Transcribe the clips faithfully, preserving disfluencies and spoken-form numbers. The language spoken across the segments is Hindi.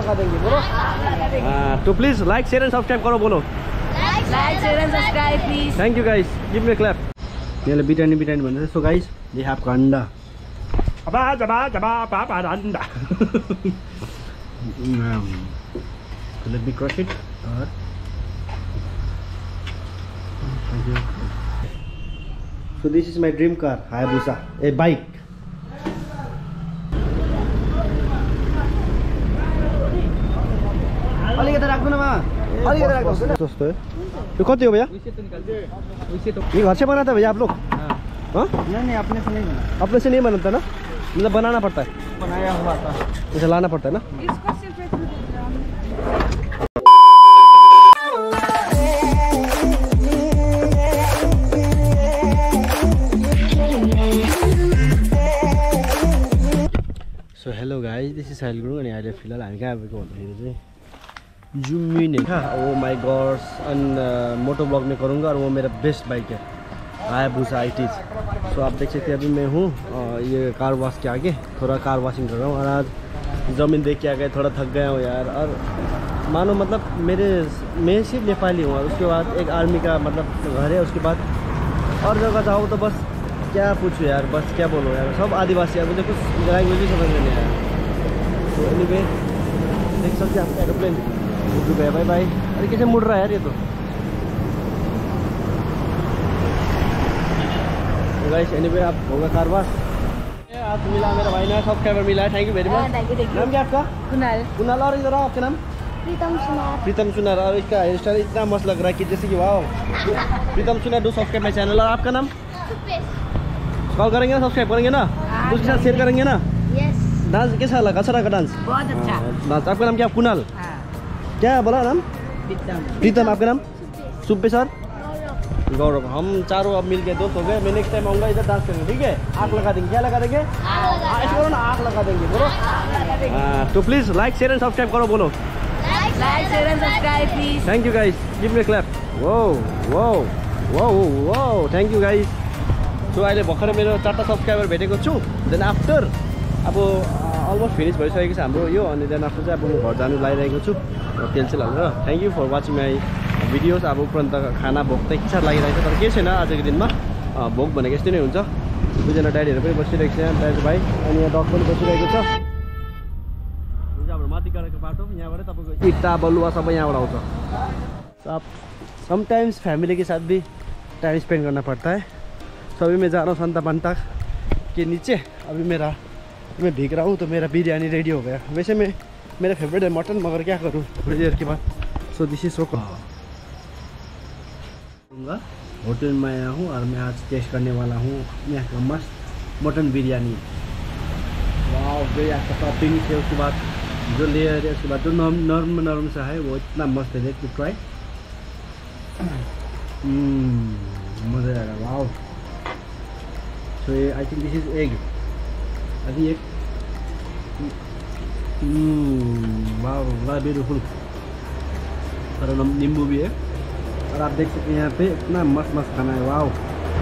लगा देंगे बोलो। हाँ तो please like share and subscribe करो बोलो। Like share and subscribe please. Thank you guys, give me a clap. यहाँले बिटानी बिटानी भन्दै सो गाइस दे हैव अंडा। अबा जबा जबा पापा अंडा। Let me crush it. और so this is my dream car, Hayabusa, a bike. अलिकति राख्नु न मा, अलिकति राख्नु सस्तो है। यो कति हो भैया? ये घर से बनाता है भैया आप लोग? हाँ? नहीं नहीं अपने से नहीं बना। अपने से नहीं बनता ना, मतलब बनाना पड़ता है। बनाया हुआ था, इसे लाना पड़ता है ना। So hello guys, this is Sahil Gurung अनि अहिले फिलहाल हामी कहाँ आएको भन्दाखेरि चाहिँ जुमिन है। Oh my gods, and moto blog में करूँगा और वो मेरा बेस्ट बाइक है हायाबुसा आईटीज। सो आप देख सकते हैं अभी मैं हूँ ये कार वॉश के आगे, थोड़ा कार वॉशिंग कर रहा हूँ। और आज ज़मीन देख के आ गए, थोड़ा थक गया हूँ यार। और मानो मतलब मेरे मैं सिर्फ नेपाली हूँ और उसके बाद एक आर्मी का मतलब घर है, उसके बाद और जगह जाओ तो बस क्या पूछो यार, बस क्या बोलो यार, सब आदिवासी है, मुझे कुछ लैंग्वेज ही समझ में नहीं आया। तो एनीवे देख सकते हैं आप एरोप्लेन उड़ गया, बाय बाय। अरे कैसे मुड़ रहा है यार ये तो। गाइस एनीवे आप होगा कारवास आज मिला, मेरा भाई ने सब्सक्राइबर मिला है, थैंक यू वेरी मच। नाम क्या आपका? कुणाल। कुणाल। और इधर आओ, आपका नाम? प्रीतम सुनार। प्रीतम सुनार। और इसका हेयर स्टाइल इतना मस्त लग रहा है कि जैसे कि वाह। प्रीतम सुनार, डू सब्सक्राइब माय चैनल। और आपका नाम? कॉल करेंगे ना, सब्सक्राइब करेंगे ना, उसके साथ शेयर करेंगे ना। यस। डांस कैसा लगा? अच्छा लगा डांस? बहुत अच्छा डांस। आपका नाम क्या? कुणाल। क्या बोला नाम? प्रीतम। आपका नाम? सुब्बे सर। गौरव। हम चारों अब मिल के दोस्त हो गए। मैं नेक्स्ट टाइम आऊँगा इधर डांस करेंगे, ठीक है? आग लगा देंगे। क्या लगा देंगे? ऐसे करो ना, आग लगा देंगे बोलो। हाँ तो please like share and subscribe करो बोलो। Like share and subscribe please. Thank you guys, give me a clap. वो वो वो वो थैंक यू गाइस। सो अहिले भर्खर मेरो चारवटा सब्सक्राइबर भेटेको छु। देन आफ्टर अब अलमोस्ट फिनिस भइसकेको छ हाम्रो यो। अनि देन आफ्टर चाहिँ अब म घर जानु लागिरहेको छु तेल सेल हालेर। Thank you for watching my videos. अब उपरान्त खाना भोक त इच्छा लागिरहेको छ, तर केही छैन आजको दिनमा। भोक भनेको यस्तै नै हुन्छ। दुईजना ड्याडीहरू पनि बसिरहेको छ, दाजु भाइ। अनि यहाँ डग पनि बसिरहेको छ। हाम्रो माथि गएको बाटो यहाँबाट तपाईँको इट्टा बलुवा सबै यहाँबाट आउँछ। आप समटाइम्स फैमिली के साथ भी टाइम स्पेंड करना पड़ता है। तो अभी मैं जा रहा हूँ संता बंता के नीचे। अभी मेरा मैं भीग रहा हूँ तो मेरा बिरयानी रेडी हो गया। वैसे मैं मेरा फेवरेट है मटन, मगर क्या करूँ थोड़ी देर के बाद। So this is so hotel में आया हूँ और मैं आज टेस्ट करने वाला हूँ यहाँ का मस्त मटन बिरयानी। वाह, जो यहाँ का टॉपिंग है, उसके बाद जो लेयर है, उसके बाद जो नरम नरम नरम सा है वो इतना मस्त है। Let me try. मज़ा आएगा। वाह। सो ये I think this is egg. अभी एक वाह वाह ब्यूटीफुल। और नींबू भी है। और आप देख सकते हैं यहाँ पे इतना मस्त मस्त खाना है। वाह,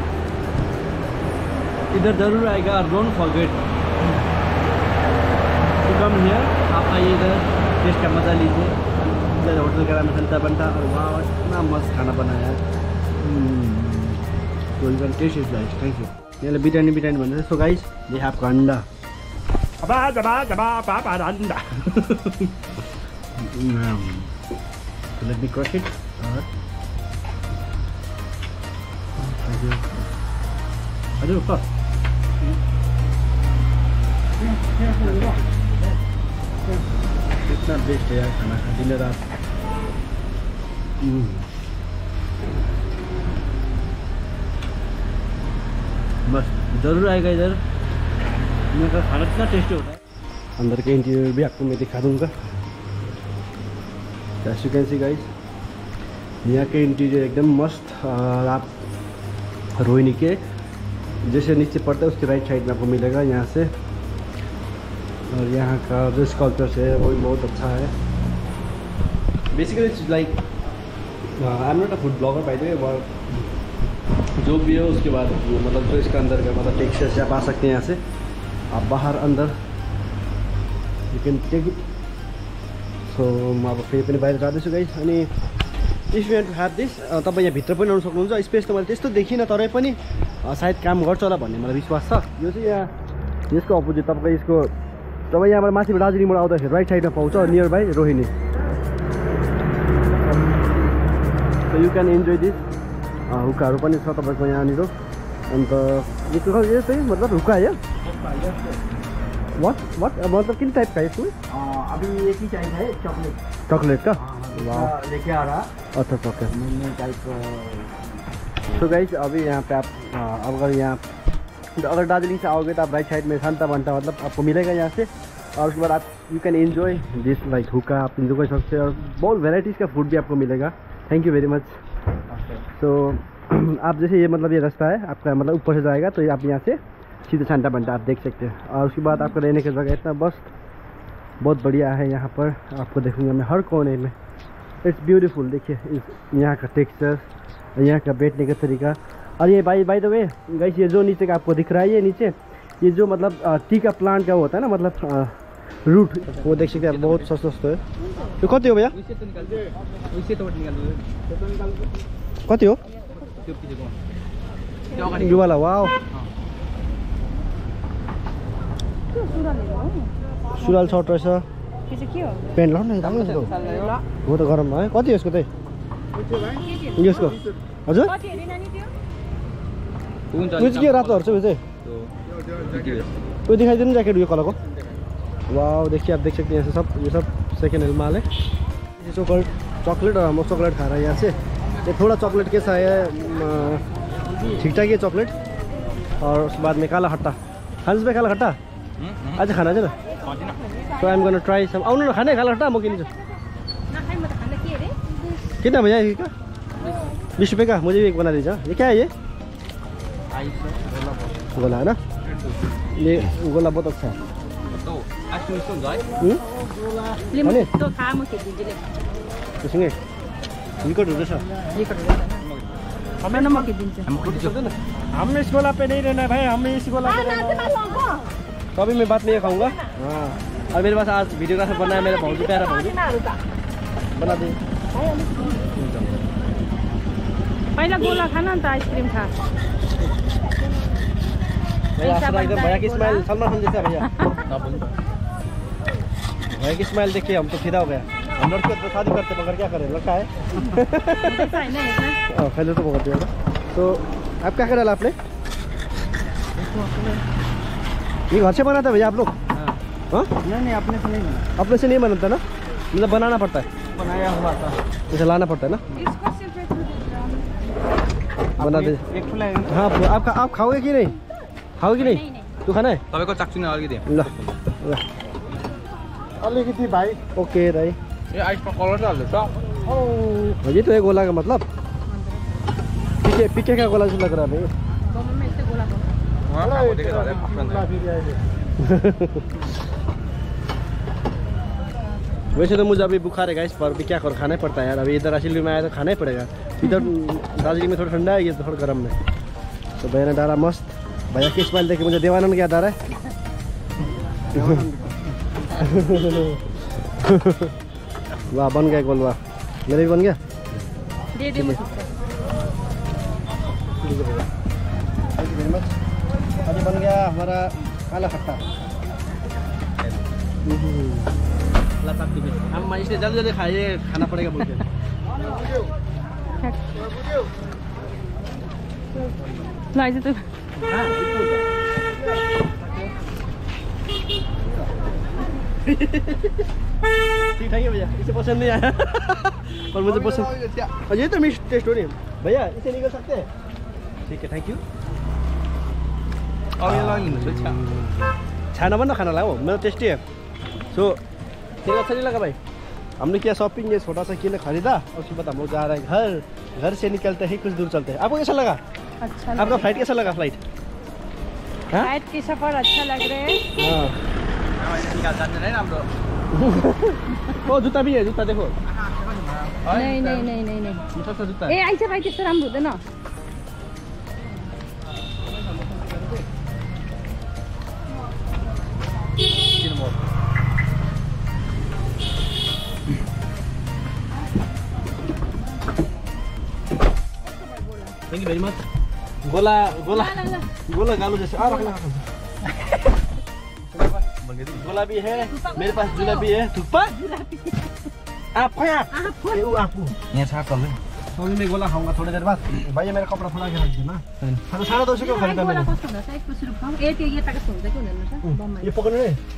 इधर जरूर आएगा और don't forget to come here. आप आइए इधर, टेस्ट का मज़ा लीजिए। इधर होटल का नाम संता बंता। और वाह इतना मस्त खाना बनाया है। तो you can taste it guys. Thank you. यहाँ बिरयानी बिरयानी भन्दै सो गाइस दे हैव अंडा। अबा जबा जबा पापा अंडा। Let me crush it. और हजुर ऊपर कितना बेस्ट है यार खाना दिन रात। मस्त, जरूर आएगा इधर। मेरा खाना कितना टेस्टी होता है। अंदर के इंटीरियर भी आपको मैं दिखा दूंगा। As you can see guys, यहाँ के इंटीरियर एकदम मस्त। और आप रोहिणी के जैसे नीचे पड़ता है उसके राइट साइड में आपको मिलेगा यहाँ से। और यहाँ का जो स्कल्पचर्स है वो भी बहुत अच्छा है। Basically it's like I am not a food blogger by the way, but जो भी है उसके बाद वो मतलब जो इसका अंदर का मतलब टेक्सचर से आप आ सकते हैं यहाँ से। आप बाहर अंदर you can take it so म अब फेरि पनि बाहिर जाँदैछु गाइस। अनि if you want to have this तपाईँ यहाँ भित्र पनि आउनु सक्नुहुन्छ। स्पेस त मैले त्यस्तो देखिनँ, तरै पनि सायद काम गर्छ होला भन्ने मलाई विश्वास छ। यो चाहिँ यहाँ यसको अपोजिट तपाईँको यसको तपाईँ यहाँबाट माथि दार्जिलिङबाट आउँदाखेरि राइट साइडमा पाउँछ near by Rohini. You can enjoy this. हुक्काहरू पनि छ तपाईँको यहाँनिर। अन्त यो चाहिँ मतलब हुक्का है वाट वाट मतलब किन टाइप का है इसमें? अभी एक ही चाहिए है चॉकलेट। चॉकलेट का लेके आ रहा। अच्छा ओके। टाइप। तो गाइस अभी यहाँ पे आप अगर यहाँ अगर दार्जिलिंग से आओगे तो आप राइट साइड में शांता बनता मतलब आपको मिलेगा यहाँ से। और उसके बाद आप you can enjoy this like hookah आप इंजॉय कर सकते हैं। और बहुत वेराइटीज़ का फूड भी आपको मिलेगा। Thank you very much. तो आप जैसे ये मतलब ये रास्ता है आपका मतलब ऊपर से जाएगा तो आप यहाँ से सीधे शांता बनता आप देख सकते हैं। और उसके बाद आपका रहने की जगह इतना बस बहुत बढ़िया है। यहाँ पर आपको देखूँगा मैं हर कोने में। It's beautiful. देखिए यहाँ का टेक्सचर, यहाँ का बैठने का तरीका। और ये by by the way guys ये जो नीचे का आपको दिख रहा है ये नीचे ये जो मतलब टी का प्लांट का होता है ना मतलब रूट वो देख सकते हैं बहुत सस्तो सस्तो है। तो कति हो भैया? कति हो यो वाला? वाओ सुराल सर्ट रहेछ। पेन्ट लाउनु न राम्रो छ हो त गरममा है। कति यसको चाहिँ यसको? हजुर यो चाहिँ के रातोहरू छ यो चाहिँ? यो दिखाइदिनु ज्याकेट यो कलरको। वाओ देखिए आप देख सकते हैं सब ये सब सेकेंड हैंड माल है। ये चॉकलेट चॉकलेट और हम चॉकलेट खा रहे हैं यहाँ से। ये थोड़ा चॉकलेट के सा है ठीक ठाक है चॉकलेट। और उसके बाद में काला खट्टा खाने पे काला खट्टा आज खाना चाहिए ना। तो I am gonna try some. आउनु न खाने काला खट्टा म किन्छु। कितना भैया इसका? बीस रुपये का। मुझे भी एक बना दीजिए। ये क्या है ये? गोला है ना। ये गोला बहुत अच्छा है। हम इस गोला पे नहीं रहना भाई, हम इस गोला पे रहना। तो अभी मैं बात नहीं खाऊंगा। हाँ और मेरे पास आज वीडियोग्राफर बना है मेरा भाउजू प्यारा भाउजू बना दे। पहिला गोला खाना नि त आइसक्रिम खा। भैया भैया की स्माइल सलमान खान जैसा। भैया भैया की स्माइल देखिए हम तो फिदा हो गया। हम लड़के तो शादी करते मगर क्या करें लड़का है। पहले तो बहुत दिया। तो आप क्या करा आपने? ये घर से बनाता है भैया आप लोग? हाँ नहीं नहीं अपने से नहीं बना। अपने से नहीं बनाता ना मतलब बनाना पड़ता है। बनाया हुआ था इसे लाना पड़ता है ना। बना दे एक फुलाएगा। हाँ आप आप खाओगे कि नहीं? खाओगे कि नहीं? तू खाना है? तपाईँको चाक्छु नि अलिकति ल ल अलिकति भाइ। ओके भाई ये आइसमा कलर चाहिँ हाल्दैछ। ये तो है गोला का मतलब पीके पीके का गोला लग रहा है। वैसे तो मुझे अभी बुखार है गाइस पर भी क्या कर खाना ही पड़ता है यार। अभी इधर आशील में आया तो खाना ही पड़ेगा। इधर दार्जिलिंग में थोड़ा ठंडा है ये थोड़ा गर्म में। तो भैया ने डाला मस्त। भैया की स्माइल देख के मुझे देवानंद याद आ रहा है। वाह बन गया गोलवा। मेरे भी बन गया। दे दे मुझे। अभी बन गया हमारा काला खट्टा। हम इसलिए जल्दी जल्दी खाइए खाना पड़ेगा बोल के। लाइए तो ठीक ठाक है भैया। इसे पसंद नहीं आया पर मुझे पसंद। और ये तो मिक्स टेस्ट हो रही है भैया। इसे निकल सकते हैं? ठीक है थैंक यू। और ये लगिदिनुहोस् है छाना बना खाना लगा वो मेरा टेस्टी है। सो तेरा अच्छा नहीं लगा भाई? हमने क्या शॉपिंग ये छोटा सा किले खरीदा और उसके बाद हम लोग जा रहे हैं घर। घर से निकलते ही कुछ दूर चलते हैं। आपको कैसा लगा? अच्छा आपका फ्लाइट कैसा लगा? फ्लाइट फ्लाइट की सफर अच्छा लग रहे हैं। ओ जूता भी है। जूता देखो। नहीं नहीं नहीं नहीं नहीं छोटा सा जूता ए आइज भाइ त्यस्तो राम्रो हुँदैन। थ्याङ्क यू भेरी मच गोला गोला गोला गालू जैसे आ रखना गोला भी है मेरे पास जुला भी है थुप्पा आप खोया ये वो आपको यहाँ छाप कर ले सोनी में गोला खाऊंगा थोड़ी देर बाद भैया मेरा कपड़ा फुला के रख देना खाना साढ़े दो सौ क्यों खरीदा मैंने ये पकड़ने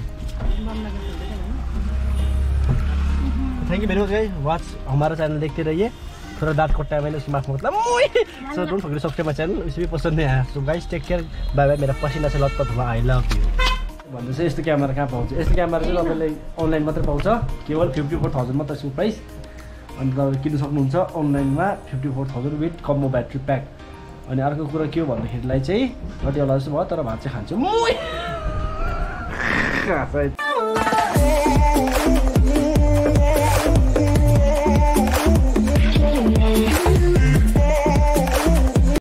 thank you very much guys watch हमारा चैनल देखते रहिए थोड़ा दांत कटा है मैंने उसमें मतलब so don't forget subscribe my channel इसे भी पसंद नहीं आया so guys take care bye bye मेरा पसिना से लतपत हुआ आई लभ यू भन्दै चाहिँ यस्तो क्यामेरा कहाँ पाउँछ यस्तो क्यामेरा चाहिँ तपाईँले अनलाइन मात्रै पाउँछ केवल फिफ्टी फोर थाउजन्ड मात्र यसको प्राइस अनि तपाईँले किन्नु सक्नुहुन्छ अनलाइनमा fifty four thousand with combo battery pack अनि अर्को कुरा के हो भन्दाखेरिलाई चाहिँ कति होला जस्तो भयो तर भात चाहिँ खान्छु